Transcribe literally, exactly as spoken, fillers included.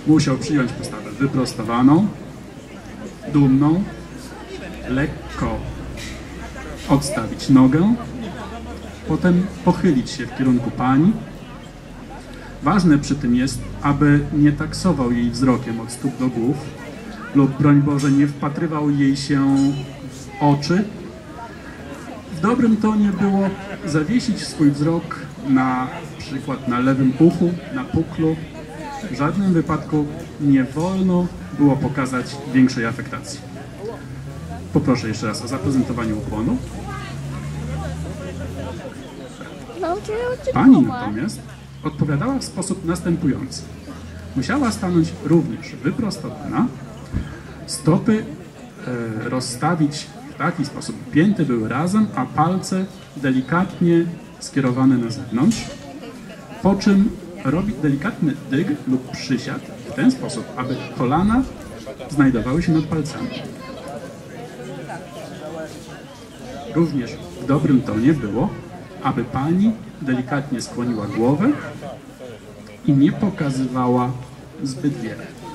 Musiał przyjąć postawę wyprostowaną, dumną, lekko odstawić nogę, potem pochylić się w kierunku pani. Ważne przy tym jest, aby nie taksował jej wzrokiem od stóp do głów lub, broń Boże, nie wpatrywał jej się w oczy. W dobrym tonie było zawiesić swój wzrok na przykład na lewym uchu, na puklu. W żadnym wypadku nie wolno było pokazać większej afektacji. Poproszę jeszcze raz o zaprezentowanie ukłonu. Pani natomiast odpowiadała w sposób następujący. Musiała stanąć również wyprostowana, stopy e, rozstawić w taki sposób, pięty były razem, a palce delikatnie skierowane na zewnątrz, po czym robić delikatny dyg lub przysiad w ten sposób, aby kolana znajdowały się nad palcami. Również w dobrym tonie było, aby pani delikatnie skłoniła głowę i nie pokazywała zbyt wiele.